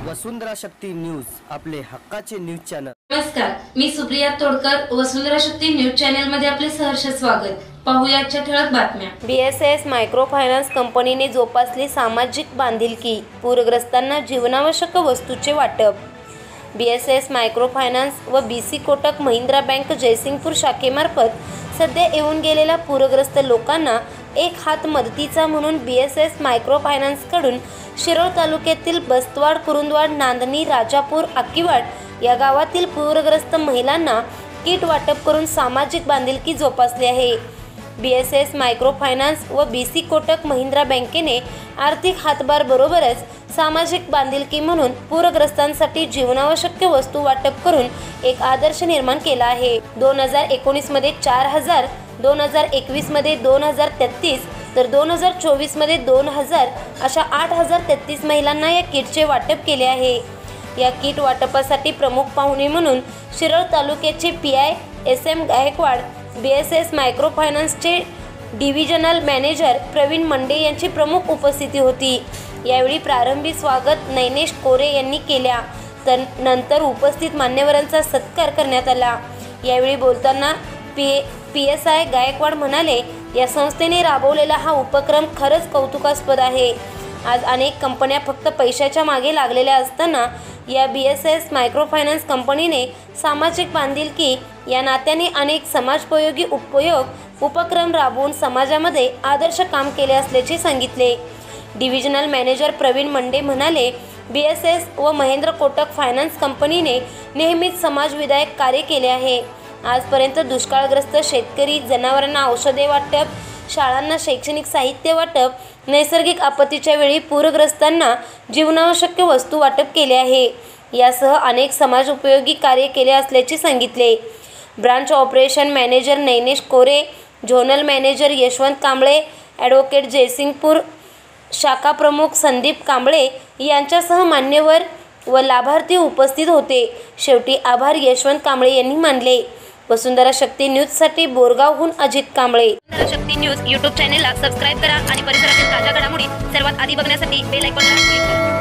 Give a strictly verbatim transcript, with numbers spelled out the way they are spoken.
वसुंधरा Shakti news, आपले हक्काचे news channel. नमस्कार, मी सुप्रिया तोडकर, वसुंधरा शक्ती न्यूज चॅनल मध्ये आपले सहर्ष स्वागत। पाहूया आजच्या ठळक बातम्या। बीएसएस मायक्रो फायनान्स कंपनीने जोपासली सामाजिक बांधिलकी, पूरग्रस्तांना जीवनावश्यक वस्तूचे वाटप। बीएसएस मायक्रो फायनान्स व बीसी कोटक महिंद्रा बँक जयसिंगपूर शाखेमार्फत सध्या येऊन गेलेल्या पूरग्रस्त लोकांना एक हात मदतीचा म्हणून बीएसएस मायक्रो फायनान्स कडून शिरोळ तालुक्यातील बस्तवाड, कुरुंदवाड, नांदणी, राजापूर, आकीवाड या गावातील पूरग्रस्त महिलांना किट वाटप करून सामाजिक बांधिलकी जोपासली आहे। बीएसएस मायक्रो फायनान्स व बीसी कोटक महिंद्रा बँकेने आर्थिक हातभार बरोबरच सामाजिक बांधिलकी म्हणून पूरग्रस्तांसाठी जीवनावश्यक वस्तू वाटप करून एक आदर्श निर्माण केला आहे। दोन हजार एकोणीस मध्ये चार हजार, दोन हजार एकवीस मध्ये दोन हजार तेहतीस तर दोन हजार चोवीस मध्ये दोन हजार अशा आठ हजार तेहतीस महिलांना या किटचे वाटप केले आहे। या किट वाटपासाठी प्रमुख पाहुणे म्हणून शिरोळ तालुक्याचे P I S M Gaikwad, BSS micro फायनान्सचे डिव्हिजनल मॅनेजर प्रवीण मंडे यांची प्रमुख उपस्थिती होती। यावेळी प्रारंभी स्वागत नैनेश कोरे यांनी केल्या, तर नंतर उपस्थित मान्यवरांचा सत्कार करण्यात आला। यावेळी बोलताना P P S I Gaikwad म्हणाले, या संस्थेने राबवलेला हा उपक्रम खरंच कौतुकास्पद आहे। आज अनेक कंपन्या फक्त पैशाच्या मागे लागलेल्या असताना या बीएसएस मायक्रो फायनान्स कंपनीने सामाजिक बांधिलकी या नात्याने अनेक समाजोपयोगी उपयोग उपक्रम राबवून समाजामध्ये आदर्श काम केले असल्याचे सांगितले। डिव्हिजनल मॅनेजर प्रवीण मंडे म्हणाले, बीएसएस व महेंद्र कोटक फायनान्स कंपनीने नेहमीच समाजविधायक कार्य केले आहे। आजपर्यंत दुष्काळग्रस्त शेतकरी, जनावरांना औषधे वाटप, शाळांना शैक्षणिक साहित्य वाटप, नैसर्गिक आपत्तीच्या वेळी पूरग्रस्तांना जीवनावश्यक वस्तू वाटप केले आहे। यासह अनेक समाज उपयोगी कार्य केले असल्याचे सांगितले। Branch operation manager Nainesh Kore, zonal manager Yashwant Kamble, advocate Jaysingpur शाखा प्रमुख संदीप कांबळे यांच्यासह मान्यवर व लाभार्थी उपस्थित होते। शेवटी आभार यशवंत कांबळे यांनी मानले। वसुंधरा शक्ती न्यूजसाठी बोरगावहून अजित कांबळे। वसुंधरा शक्ती न्यूज यूट्यूब चॅनेलला सबस्क्राईब करा आणि परिसरातील ताज्या घडामोडी सर्वात आधी बघण्यासाठी बेल आयकॉनला क्लिक करा।